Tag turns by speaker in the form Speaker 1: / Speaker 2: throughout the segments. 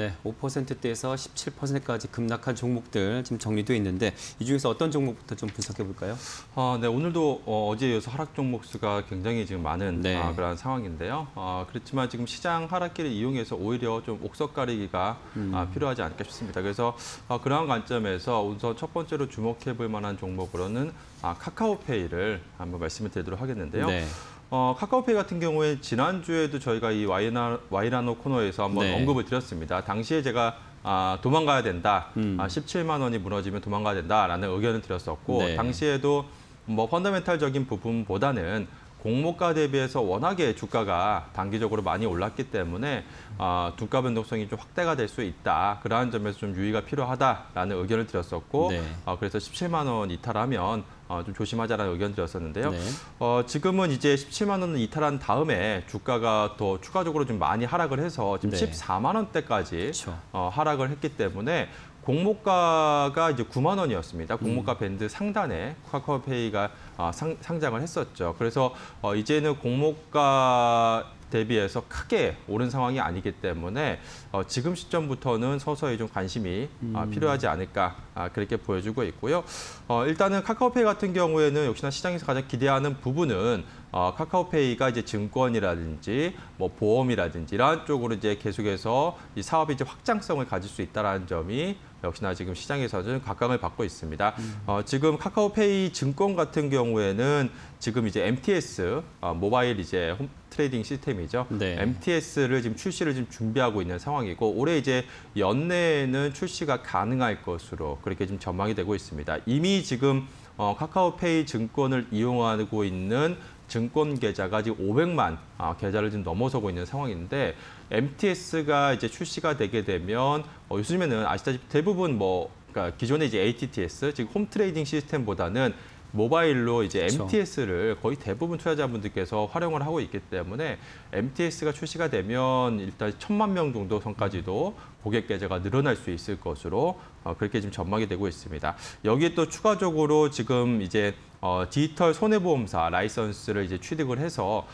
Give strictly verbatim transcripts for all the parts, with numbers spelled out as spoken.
Speaker 1: 네, 오 퍼센트대에서 십칠 퍼센트까지 급락한 종목들 지금 정리되어 있는데 이 중에서 어떤 종목부터 좀 분석해 볼까요?
Speaker 2: 아, 네, 오늘도 어, 어제에 이어서 하락 종목 수가 굉장히 지금 많은
Speaker 1: 네.
Speaker 2: 아, 그런 상황인데요. 아, 그렇지만 지금 시장 하락기를 이용해서 오히려 좀 옥석 가리기가
Speaker 1: 음.
Speaker 2: 아, 필요하지 않을까 싶습니다. 그래서 아, 그러한 관점에서 우선 첫 번째로 주목해 볼 만한 종목으로는 아, 카카오페이를 한번 말씀을 드리도록 하겠는데요.
Speaker 1: 네.
Speaker 2: 어, 카카오페이 같은 경우에 지난주에도 저희가 이 와이나, 와이라노 코너에서 한번
Speaker 1: 네.
Speaker 2: 언급을 드렸습니다. 당시에 제가 아, 도망가야 된다.
Speaker 1: 음.
Speaker 2: 아, 십칠만 원이 무너지면 도망가야 된다라는 의견을 드렸었고
Speaker 1: 네.
Speaker 2: 당시에도 뭐 펀더멘탈적인 부분보다는 공모가 대비해서 워낙에 주가가 단기적으로 많이 올랐기 때문에 어, 주가 변동성이 좀 확대가 될 수 있다. 그러한 점에서 좀 유의가 필요하다라는 의견을 드렸었고
Speaker 1: 네.
Speaker 2: 어, 그래서 십칠만 원 이탈하면 어, 좀 조심하자라는 의견을 드렸었는데요.
Speaker 1: 네.
Speaker 2: 어, 지금은 이제 십칠만 원을 이탈한 다음에 주가가 더 추가적으로 좀 많이 하락을 해서 지금
Speaker 1: 네.
Speaker 2: 십사만 원대까지
Speaker 1: 그렇죠.
Speaker 2: 어, 하락을 했기 때문에 공모가가 이제 구만 원이었습니다. 공모가 밴드 상단에 카카오페이가 어, 상, 상장을 했었죠. 그래서 어, 이제는 공모가 대비해서 크게 오른 상황이 아니기 때문에 어, 지금 시점부터는 서서히 좀 관심이 음. 어, 필요하지 않을까 아, 그렇게 보여주고 있고요. 어, 일단은 카카오페이 같은 경우에는 역시나 시장에서 가장 기대하는 부분은 어, 카카오페이가 이제 증권이라든지 뭐 보험이라든지 이러한 쪽으로 이제 계속해서 이 사업이 이제 확장성을 가질 수 있다라는 점이 역시나 지금 시장에서는 각광을 받고 있습니다. 음. 어, 지금 카카오페이 증권 같은 경우에는 지금 이제 엠티에스 어, 모바일 이제 홈 트레이딩 시스템이죠.
Speaker 1: 네.
Speaker 2: 엠티에스를 지금 출시를 지금 준비하고 있는 상황이고 올해 이제 연내에는 출시가 가능할 것으로 그렇게 지금 전망이 되고 있습니다. 이미 지금 어, 카카오페이 증권을 이용하고 있는 증권 계좌가 지금 오백만 아, 계좌를 지금 넘어서고 있는 상황인데 엠티에스가 이제 출시가 되게 되면 어, 요즘에는 아시다시피 대부분 뭐 그러니까 기존의 이제 에이티티에스 즉 홈 트레이딩 시스템보다는 모바일로 이제
Speaker 1: 그렇죠.
Speaker 2: 엠티에스를 거의 대부분 투자자분들께서 활용을 하고 있기 때문에 엠티에스가 출시가 되면 일단 천만 명 정도 선까지도 고객 계좌가 늘어날 수 있을 것으로 어, 그렇게 지금 전망이 되고 있습니다. 여기에 또 추가적으로 지금 이제 어, 디지털 손해보험사 라이선스를 이제 취득을 해서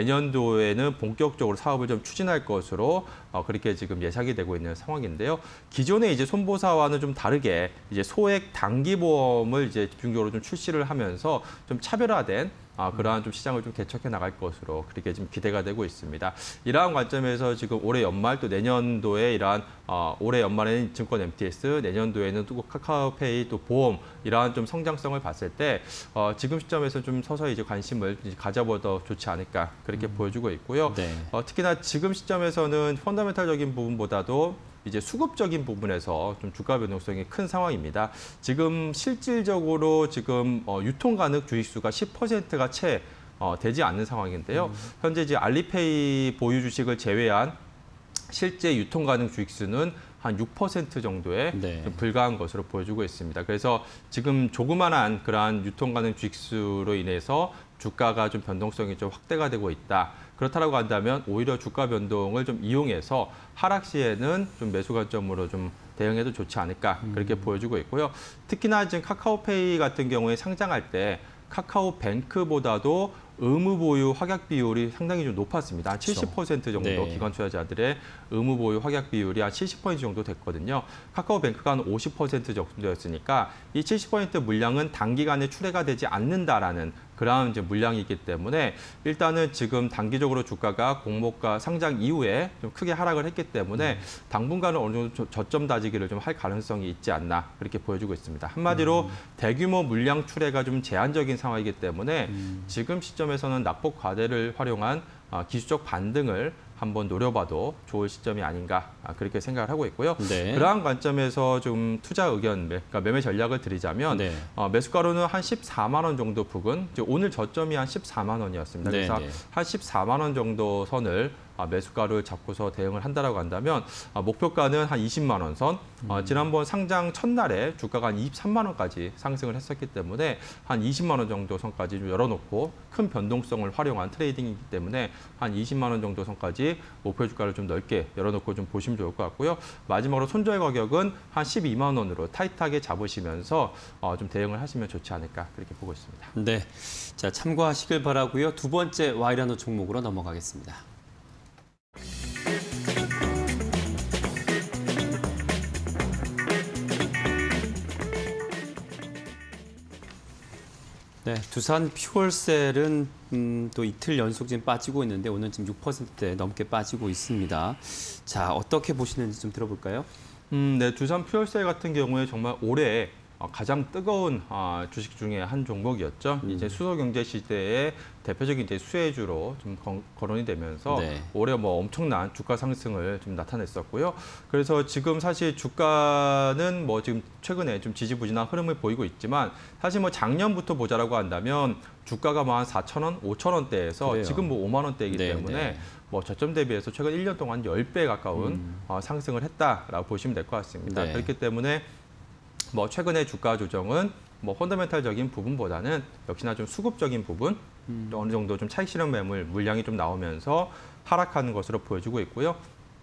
Speaker 2: 내년도에는 본격적으로 사업을 좀 추진할 것으로 어, 그렇게 지금 예상이 되고 있는 상황인데요. 기존의 이제 손보사와는 좀 다르게 이제 소액 단기보험을 이제 집중적으로 좀 출시를 하면서 좀 차별화된 아, 그러한 좀 시장을 좀 개척해 나갈 것으로 그렇게 지금 기대가 되고 있습니다. 이러한 관점에서 지금 올해 연말 또 내년도에 이러한 어, 올해 연말에는 증권 엠티에스, 내년도에는 또 카카오페이 또 보험 이러한 좀 성장성을 봤을 때 어, 지금 시점에서 좀 서서히 이제 관심을 이제 가져보도 좋지 않을까 그렇게 음. 보여주고 있고요.
Speaker 1: 네.
Speaker 2: 어, 특히나 지금 시점에서는 펀더멘탈적인 부분보다도 이제 수급적인 부분에서 좀 주가 변동성이 큰 상황입니다. 지금 실질적으로 지금 어, 유통 가능 주식수가 십 퍼센트가 채 어, 되지 않는 상황인데요. 음. 현재 이제 알리페이 보유 주식을 제외한 실제 유통 가능 주식수는 한 육 퍼센트 정도에
Speaker 1: 네.
Speaker 2: 좀 불과한 것으로 보여주고 있습니다. 그래서 지금 조그만한 그러한 유통 가능 주식수로 인해서 주가가 좀 변동성이 좀 확대가 되고 있다. 그렇다고 한다면 오히려 주가 변동을 좀 이용해서 하락 시에는 좀 매수 관점으로 좀 대응해도 좋지 않을까 그렇게 음. 보여주고 있고요. 특히나 지금 카카오페이 같은 경우에 상장할 때 카카오뱅크보다도 의무 보유 확약 비율이 상당히 좀 높았습니다. 한 칠십 퍼센트 정도
Speaker 1: 네.
Speaker 2: 기관 투자자들의 의무 보유 확약 비율이 한 칠십 퍼센트 정도 됐거든요. 카카오뱅크가 한 오십 퍼센트 정도였으니까 이 칠십 퍼센트 물량은 단기간에 출회가 되지 않는다라는 그런 이제 물량이기 때문에 일단은 지금 단기적으로 주가가 공모가 상장 이후에 좀 크게 하락을 했기 때문에 당분간은 어느 정도 저점 다지기를 좀 할 가능성이 있지 않나 그렇게 보여주고 있습니다. 한마디로 음. 대규모 물량 출회가 좀 제한적인 상황이기 때문에 음. 지금 시점에서는 낙폭 과대를 활용한 기술적 반등을 한번 노려봐도 좋을 시점이 아닌가 그렇게 생각을 하고 있고요.
Speaker 1: 네.
Speaker 2: 그러한 관점에서 좀 투자 의견, 그러니까 매매 전략을 드리자면 네. 어, 매수가로는 한 십사만 원 정도 부근, 오늘 저점이 한 십사만 원이었습니다.
Speaker 1: 네,
Speaker 2: 그래서
Speaker 1: 네. 한
Speaker 2: 십사만 원 정도 선을 매수가를 잡고서 대응을 한다라고 한다면 목표가는 한 이십만 원 선. 음. 지난번 상장 첫날에 주가가 한 이십삼만 원까지 상승을 했었기 때문에 한 이십만 원 정도 선까지 좀 열어놓고 큰 변동성을 활용한 트레이딩이기 때문에 한 이십만 원 정도 선까지 목표 주가를 좀 넓게 열어놓고 좀 보시면 좋을 것 같고요. 마지막으로 손절 가격은 한 십이만 원으로 타이트하게 잡으시면서 좀 대응을 하시면 좋지 않을까 그렇게 보고 있습니다.
Speaker 1: 네, 자 참고하시길 바라고요. 두 번째 와이라노 종목으로 넘어가겠습니다. 네, 두산 퓨얼셀은 음, 또 이틀 연속 지금 빠지고 있는데 오늘 지금 육 퍼센트대 넘게 빠지고 있습니다. 자, 어떻게 보시는지 좀 들어볼까요?
Speaker 2: 음, 네, 두산 퓨얼셀 같은 경우에 정말 올해 가장 뜨거운 주식 중에 한 종목이었죠.
Speaker 1: 음.
Speaker 2: 이제 수소 경제 시대의 대표적인 이제 수혜주로 좀 거론이 되면서
Speaker 1: 네.
Speaker 2: 올해 뭐 엄청난 주가 상승을 좀 나타냈었고요. 그래서 지금 사실 주가는 뭐 지금 최근에 좀 지지부진한 흐름을 보이고 있지만 사실 뭐 작년부터 보자라고 한다면 주가가 뭐 한 사천 원, 오천 원대에서
Speaker 1: 그래요.
Speaker 2: 지금 뭐 오만 원대이기
Speaker 1: 네,
Speaker 2: 때문에
Speaker 1: 네.
Speaker 2: 뭐 저점 대비해서 최근 일 년 동안 십 배 가까운
Speaker 1: 음.
Speaker 2: 어, 상승을 했다라고 보시면 될 것 같습니다.
Speaker 1: 네.
Speaker 2: 그렇기 때문에 뭐 최근의 주가 조정은 뭐 펀더멘탈적인 부분보다는 역시나 좀 수급적인 부분,
Speaker 1: 음.
Speaker 2: 또 어느 정도 좀 차익 실현 매물 물량이 좀 나오면서 하락하는 것으로 보여지고 있고요.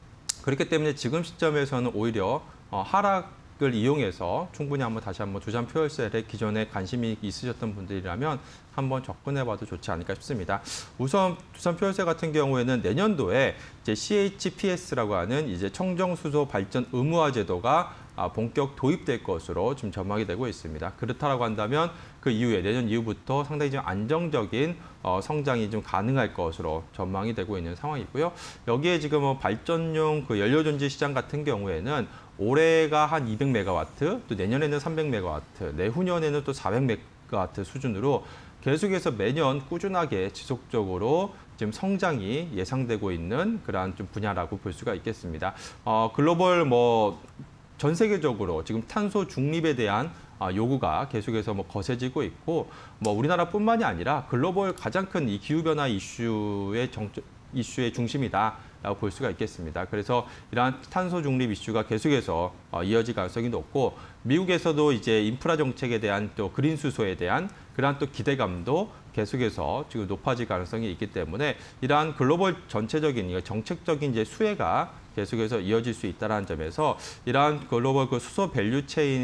Speaker 2: 그렇기 때문에 지금 시점에서는 오히려 어, 하락을 이용해서 충분히 한번 다시 한번 두산 퓨얼셀에 기존에 관심이 있으셨던 분들이라면 한번 접근해봐도 좋지 않을까 싶습니다. 우선 두산 퓨얼셀 같은 경우에는 내년도에 이제 씨에이치피에스라고 하는 이제 청정수소 발전 의무화 제도가 본격 도입될 것으로 지금 전망이 되고 있습니다. 그렇다라고 한다면 그 이후에 내년 이후부터 상당히 좀 안정적인 어, 성장이 좀 가능할 것으로 전망이 되고 있는 상황이고요. 여기에 지금 뭐 발전용 그 연료전지 시장 같은 경우에는 올해가 한 이백 메가와트, 또 내년에는 삼백 메가와트, 내후년에는 또 사백 메가와트 수준으로 계속해서 매년 꾸준하게 지속적으로 지금 성장이 예상되고 있는 그러한 좀 분야라고 볼 수가 있겠습니다. 어, 글로벌 뭐 전 세계적으로 지금 탄소 중립에 대한 요구가 계속해서 뭐 거세지고 있고, 뭐 우리나라뿐만이 아니라 글로벌 가장 큰 이 기후 변화 이슈의 정 이슈의 중심이다라고 볼 수가 있겠습니다. 그래서 이러한 탄소 중립 이슈가 계속해서 이어질 가능성이 높고, 미국에서도 이제 인프라 정책에 대한 또 그린 수소에 대한 그러한 또 기대감도 계속해서 지금 높아질 가능성이 있기 때문에 이러한 글로벌 전체적인 정책적인 이제 수혜가 계속해서 이어질 수 있다는 점에서 이러한 글로벌 그 수소 밸류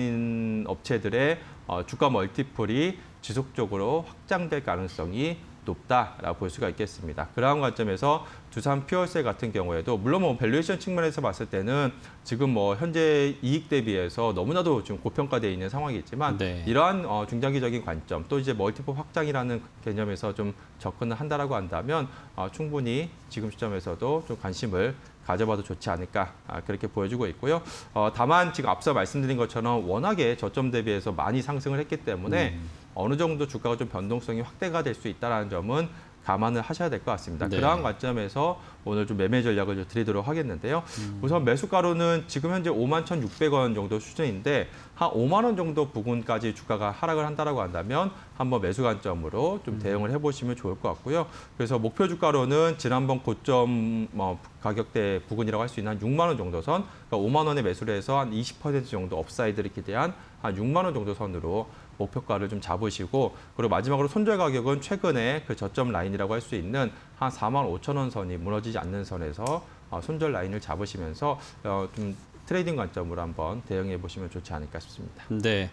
Speaker 2: 체인 업체들의 주가 멀티플이 지속적으로 확장될 가능성이 높다라고 볼 수가 있겠습니다. 그러한 관점에서 두산 퓨얼셀 같은 경우에도 물론 뭐 밸류에이션 측면에서 봤을 때는 지금 뭐 현재 이익 대비해서 너무나도 좀 고평가되어 있는 상황이지만
Speaker 1: 네.
Speaker 2: 이러한 어 중장기적인 관점 또 이제 멀티플 확장이라는 개념에서 좀 접근을 한다라고 한다면 어 충분히 지금 시점에서도 좀 관심을 가져봐도 좋지 않을까 그렇게 보여지고 있고요. 어, 다만 지금 앞서 말씀드린 것처럼 워낙에 저점 대비해서 많이 상승을 했기 때문에 음. 어느 정도 주가가 좀 변동성이 확대가 될 수 있다는 점은 감안을 하셔야 될 것 같습니다.
Speaker 1: 네.
Speaker 2: 그러한 관점에서 오늘 좀 매매 전략을 좀 드리도록 하겠는데요. 음. 우선 매수가로는 지금 현재 오만 천육백 원 정도 수준인데 한 오만 원 정도 부근까지 주가가 하락을 한다라고 한다면 한번 매수 관점으로 좀 대응을 해보시면 좋을 것 같고요. 그래서 목표 주가로는 지난번 고점 뭐 가격대 부근이라고 할 수 있는 한 육만 원 정도 선, 그러니까 오만 원에 매수를 해서 한 이십 퍼센트 정도 업사이드를 기대한 한 육만 원 정도 선으로 목표가를 좀 잡으시고, 그리고 마지막으로 손절 가격은 최근에 그 저점 라인이라고 할 수 있는 한 사만 오천 원 선이 무너지지 않는 선에서 손절 라인을 잡으시면서 좀 트레이딩 관점으로 한번 대응해 보시면 좋지 않을까 싶습니다.
Speaker 1: 네.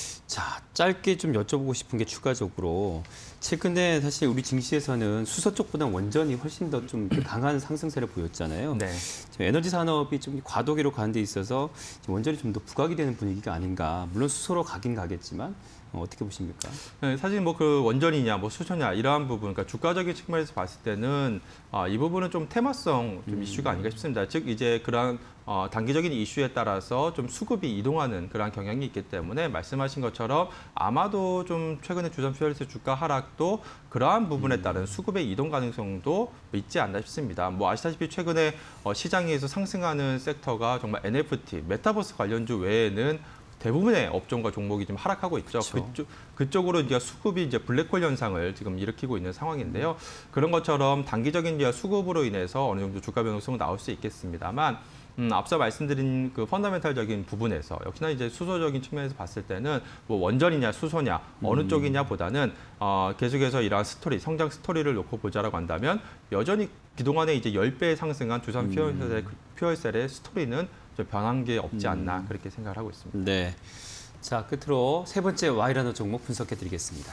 Speaker 1: 자, 짧게 좀 여쭤보고 싶은 게 추가적으로 최근에 사실 우리 증시에서는 수소 쪽보다 원전이 훨씬 더 좀 강한 상승세를 보였잖아요.
Speaker 2: 네.
Speaker 1: 지금 에너지 산업이 좀 과도기로 가는 데 있어서 원전이 좀 더 부각이 되는 분위기가 아닌가. 물론 수소로 가긴 가겠지만 어, 어떻게 보십니까?
Speaker 2: 네, 사실 뭐 그 원전이냐, 뭐 수소냐 이러한 부분, 그러니까 주가적인 측면에서 봤을 때는 아, 이 부분은 좀 테마성 좀 이슈가 아닌가 싶습니다. 즉 이제 그런 어, 단기적인 이슈에 따라서 좀 수급이 이동하는 그런 경향이 있기 때문에 말씀하신 것처럼 아마도 좀 최근에 두산 퓨얼셀 주가 하락도 그러한 부분에 따른 수급의 이동 가능성도 있지 않나 싶습니다. 뭐 아시다시피 최근에 어, 시장에서 상승하는 섹터가 정말 엔에프티, 메타버스 관련주 외에는 대부분의 업종과 종목이 좀 하락하고 있죠.
Speaker 1: 그렇죠.
Speaker 2: 그쪽, 그쪽으로 이제 수급이 이제 블랙홀 현상을 지금 일으키고 있는 상황인데요. 음. 그런 것처럼 단기적인 이제 수급으로 인해서 어느 정도 주가 변동성은 나올 수 있겠습니다만, 음, 앞서 말씀드린 그 펀더멘탈적인 부분에서 역시나 이제 수소적인 측면에서 봤을 때는 뭐 원전이냐 수소냐 어느
Speaker 1: 음.
Speaker 2: 쪽이냐보다는 어, 계속해서 이러한 스토리, 성장 스토리를 놓고 보자라고 한다면 여전히 그동안에 이제 십 배 상승한 두산 퓨얼셀의, 음. 퓨얼셀의 스토리는 좀 변한 게 없지 않나 음. 그렇게 생각을 하고 있습니다.
Speaker 1: 네. 자, 끝으로 세 번째 와이러너 종목 분석해 드리겠습니다.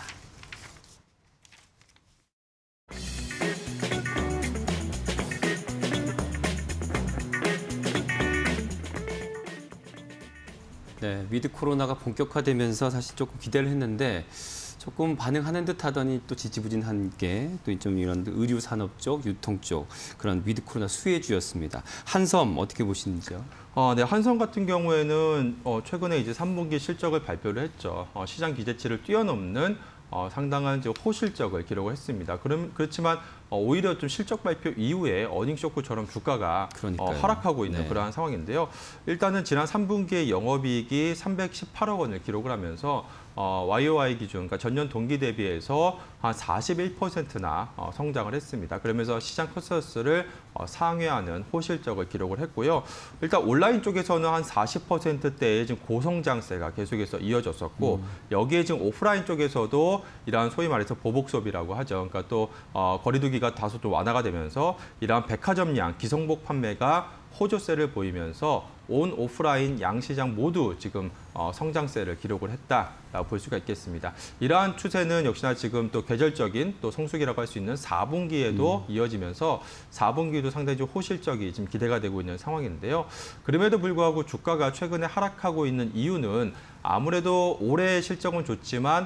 Speaker 1: 네, 위드 코로나가 본격화되면서 사실 조금 기대를 했는데 조금 반응하는 듯 하더니 또 지지부진한 게 또 좀 이런 의류 산업 쪽, 유통 쪽 그런 위드 코로나 수혜주였습니다. 한섬 어떻게 보시는지요?
Speaker 2: 어, 네, 한섬 같은 경우에는 어, 최근에 이제 삼 분기 실적을 발표를 했죠. 어, 시장 기대치를 뛰어넘는 어, 상당한 이제 호실적을 기록을 했습니다. 그럼, 그렇지만 어, 오히려 좀 실적 발표 이후에 어닝 쇼크처럼 주가가 어, 하락하고 있는
Speaker 1: 네.
Speaker 2: 그러한 상황인데요. 일단은 지난 삼 분기의 영업이익이 삼백십팔억 원을 기록을 하면서 어, 와이오와이 기준, 그러니까 전년 동기 대비해서 한 사십일 퍼센트나 어, 성장을 했습니다. 그러면서 시장 컨센서스를 어, 상회하는 호실적을 기록을 했고요. 일단 온라인 쪽에서는 한 사십 퍼센트대의 지금 고성장세가 계속해서 이어졌었고 음. 여기에 지금 오프라인 쪽에서도 이러한 소위 말해서 보복 소비라고 하죠. 그러니까 또 어, 거리두기가 다소 좀 완화가 되면서 이러한 백화점량 기성복 판매가 호조세를 보이면서 온 오프라인 양시장 모두 지금 어, 성장세를 기록을 했다라고 볼 수가 있겠습니다. 이러한 추세는 역시나 지금 또 계절적인 또 성수기라고 할 수 있는 사 분기에도 음. 이어지면서 사 분기도 상당히 좀 호실적이 지금 기대가 되고 있는 상황인데요. 그럼에도 불구하고 주가가 최근에 하락하고 있는 이유는 아무래도 올해 실적은 좋지만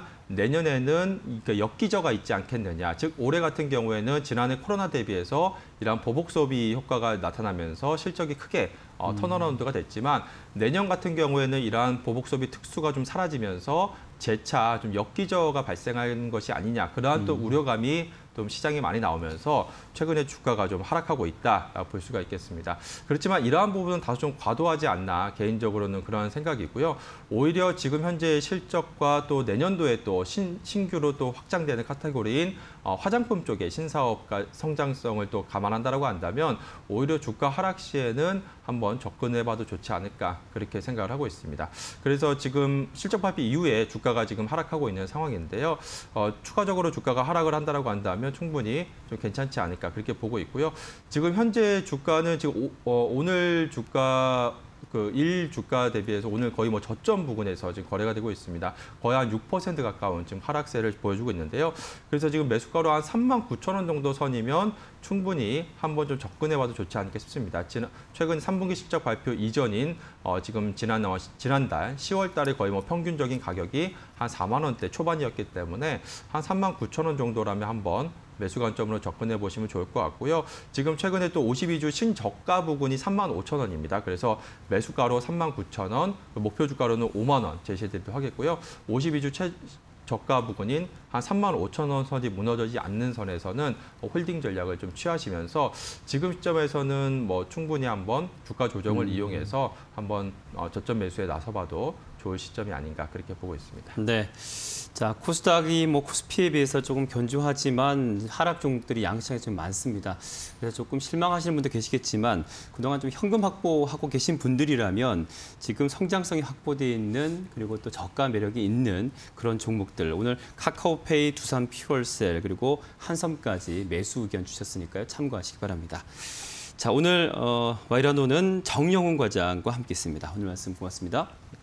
Speaker 2: 내년에는 역기저가 있지 않겠느냐. 즉 올해 같은 경우에는 지난해 코로나 대비해서 이러한 보복 소비 효과가 나타나면서 실적이 크게 어, 턴어라운드가 됐지만 내년 같은 경우에는 이러한 보복 소비 특수가 좀 사라지면서 재차 좀 역기저가 발생하는 것이 아니냐. 그러한 또 우려감이 좀 시장에 많이 나오면서 최근에 주가가 좀 하락하고 있다 볼 수가 있겠습니다. 그렇지만 이러한 부분은 다소 좀 과도하지 않나 개인적으로는 그런 생각이고요. 오히려 지금 현재 실적과 또 내년도에 또 신, 신규로 또 확장되는 카테고리인 어, 화장품 쪽의 신사업과 성장성을 또 감안한다라고 한다면 오히려 주가 하락 시에는 한번 접근해봐도 좋지 않을까 그렇게 생각을 하고 있습니다. 그래서 지금 실적 발표 이후에 주가가 지금 하락하고 있는 상황인데요. 어, 추가적으로 주가가 하락을 한다라고 한다면 충분히 좀 괜찮지 않을까 그렇게 보고 있고요. 지금 현재 주가는 지금 오, 어, 오늘 주가 그 일 주가 대비해서 오늘 거의 뭐 저점 부근에서 지금 거래가 되고 있습니다. 거의 한 육 퍼센트 가까운 지금 하락세를 보여주고 있는데요. 그래서 지금 매수가로 한 삼만 구천 원 정도 선이면 충분히 한번 좀 접근해봐도 좋지 않겠 싶습니다. 지난, 최근 삼 분기 실적 발표 이전인 어, 지금 지난 어, 지난달 시월 달에 거의 뭐 평균적인 가격이 한 사만 원대 초반이었기 때문에 한 삼만 구천 원 정도라면 한번 매수 관점으로 접근해 보시면 좋을 것 같고요. 지금 최근에 또 오십이 주 신저가 부근이 삼만 오천 원입니다. 그래서 매수가로 삼만 구천 원, 목표 주가로는 오만 원 제시해드리도록 하겠고요. 오십이 주 최 저가 부근인 한 삼만 오천 원 선이 무너지지 않는 선에서는 홀딩 전략을 좀 취하시면서 지금 시점에서는 뭐 충분히 한번 주가 조정을 음. 이용해서 한번 어, 저점 매수에 나서봐도 좋을 시점이 아닌가 그렇게 보고 있습니다.
Speaker 1: 네. 자, 코스닥이 뭐 코스피에 비해서 조금 견조하지만 하락 종목들이 양시장에 좀 많습니다. 그래서 조금 실망하시는 분도 계시겠지만 그동안 좀 현금 확보하고 계신 분들이라면 지금 성장성이 확보되어 있는 그리고 또 저가 매력이 있는 그런 종목들 오늘 카카오페이, 두산 퓨얼셀 그리고 한섬까지 매수 의견 주셨으니까요. 참고하시기 바랍니다. 자, 오늘 어, 와이라노는 정영훈 과장과 함께했습니다. 오늘 말씀 고맙습니다.